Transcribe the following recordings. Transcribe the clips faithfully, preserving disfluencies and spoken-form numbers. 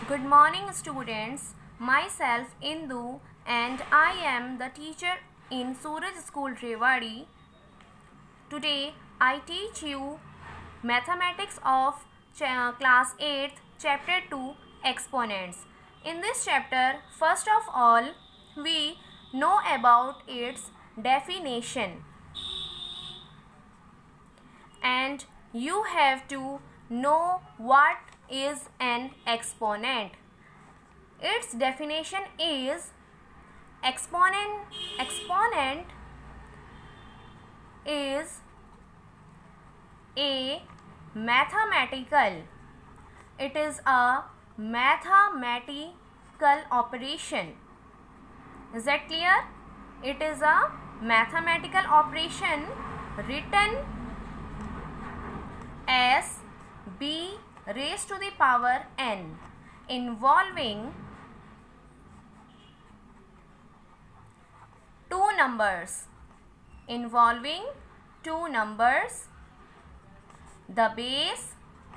Good morning students, myself Indu and I am the teacher in Suraj School Rewari. Today I teach you mathematics of class eighth chapter two exponents. In this chapter, first of all, we know about its definition and you have to know what is an exponent. Its definition is exponent exponent is a mathematical it is a mathematical operation. Is that clear? It is a mathematical operation written as b raised to the power n involving two numbers involving two numbers the base,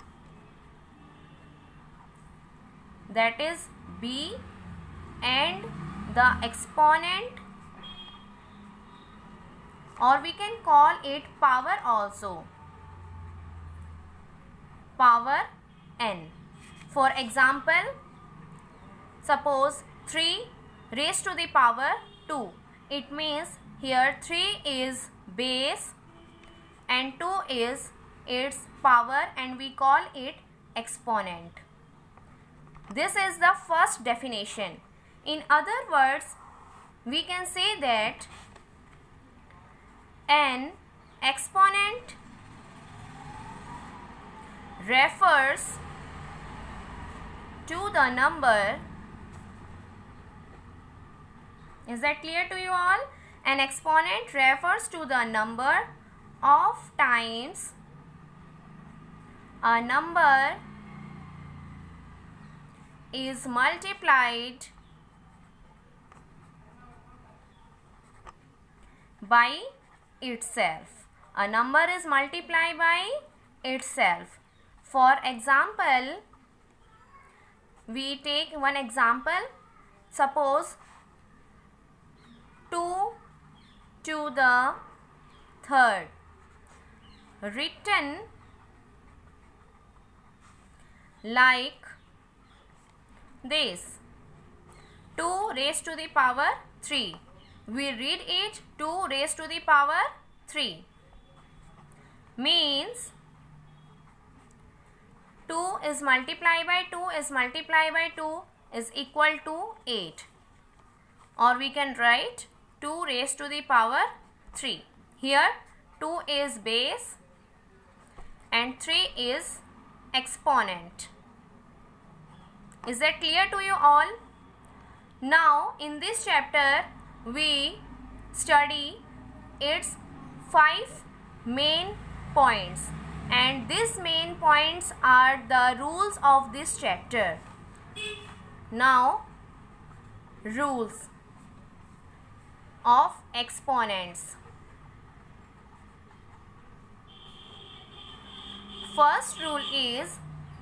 that is b, and the exponent, or we can call it power also, power n. For example, suppose three raised to the power two. It means here three is base and two is its power and we call it exponent. This is the first definition. In other words, we can say that an exponent refers to the number. Is that clear to you all? An exponent refers to the number of times a number is multiplied by itself. A number is multiplied by itself. For example, we take one example. Suppose two to the third written like this: two raised to the power three. We read it two raised to the power three. Means two is multiplied by two is multiplied by two is equal to eight. Or we can write two raised to the power three. Here two is base and three is exponent. Is that clear to you all? Now in this chapter we study its five main points. And these main points are the rules of this chapter. Now, rules of exponents. First rule is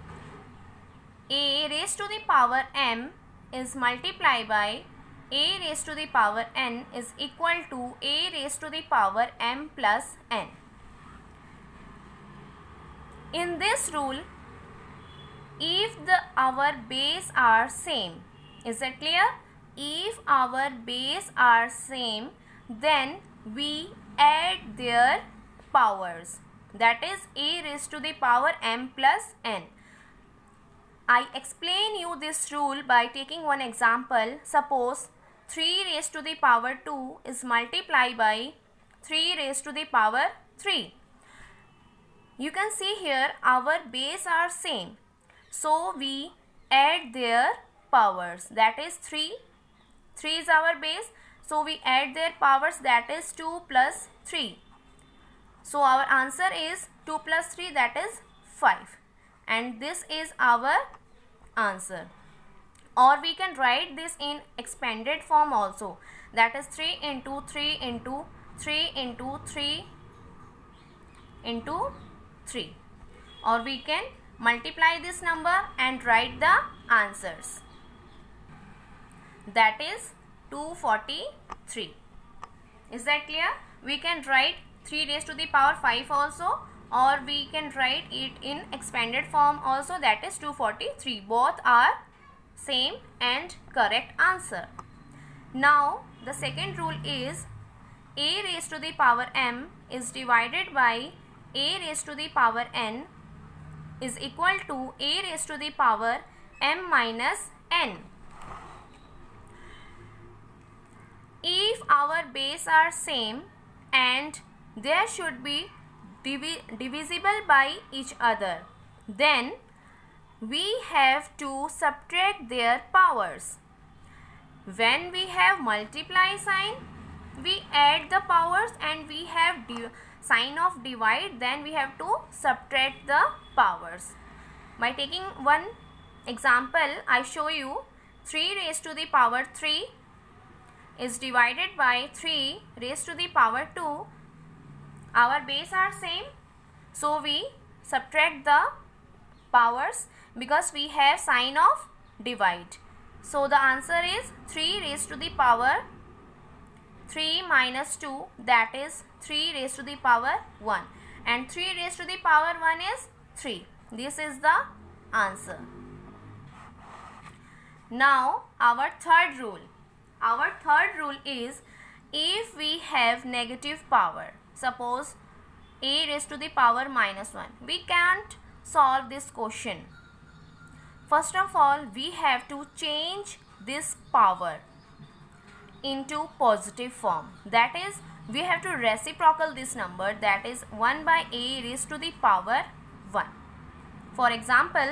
a raised to the power m is multiplied by a raised to the power n is equal to a raised to the power m plus n. In this rule, if the our base are same, is that clear? If our base are same, then we add their powers. That is a raised to the power m plus n. I explain you this rule by taking one example. Suppose three raised to the power two is multiplied by three raised to the power three. You can see here our base are same. So we add their powers. That is three. three is our base. So we add their powers. That is two plus three. So our answer is two plus three, that is five. And this is our answer. Or we can write this in expanded form also. That is three into three into three into three into three. Or we can multiply this number and write the answers. That is two hundred forty-three. Is that clear? We can write three raised to the power five also, or we can write it in expanded form also, that is two hundred forty-three. Both are same and correct answer. Now the second rule is a raised to the power m is divided by a raised to the power n is equal to a raised to the power m minus n. If our base are same and they should be divi divisible by each other, then we have to subtract their powers. When we have multiply sign, we add the powers, and we have sign of divide, then we have to subtract the powers. By taking one example, I show you three raised to the power three is divided by three raised to the power two. Our base are same, so we subtract the powers because we have sign of divide. So the answer is three raised to the power three minus two, that is three raised to the power one, and three raised to the power one is three. This is the answer. Now our third rule. Our third rule is if we have negative power, suppose a raised to the power minus one, we can't solve this question. First of all, we have to change this power into positive form. That is, we have to reciprocal this number, that is one by a raised to the power one. For example,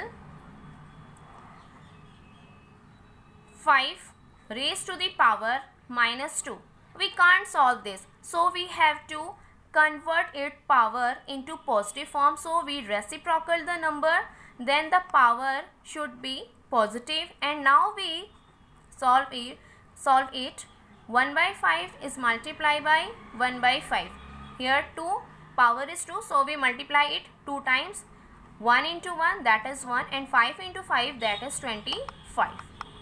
five raised to the power minus two. We can't solve this, so we have to convert its power into positive form. So we reciprocal the number, then the power should be positive, and now we solve it. Solve it. one by five is multiplied by one by five. Here two, power is two, so we multiply it two times. one into one, that is one, and five into five, that is twenty-five.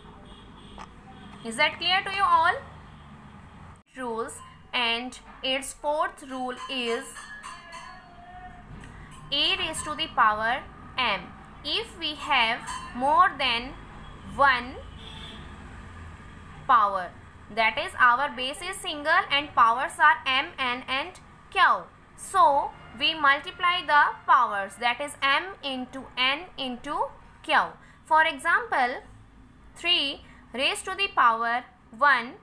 Is that clear to you all? Rules, and its fourth rule is a raised to the power m. If we have more than one power, that is our base is single and powers are m, n and q. So we multiply the powers, that is m into n into q. For example, three raised to the power one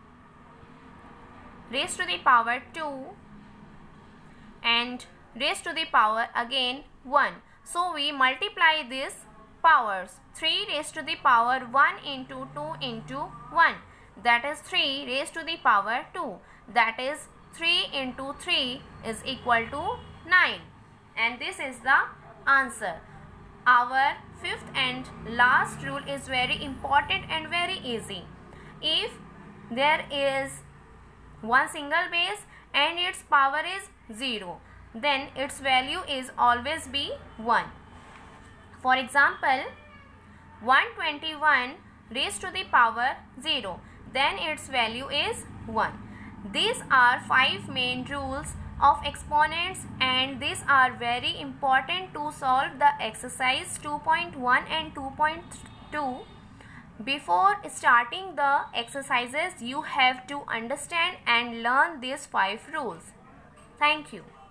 raised to the power two and raised to the power again one. So we multiply these powers. three raised to the power one into two into one, that is three raised to the power two, that is three into three is equal to nine, and this is the answer. Our fifth and last rule is very important and very easy. If there is one single base and its power is zero, then its value is always be one. For example, one hundred twenty-one raised to the power zero, then its value is one. These are five main rules of exponents, and these are very important to solve the exercise two point one and two point two. Before starting the exercises, you have to understand and learn these five rules. Thank you.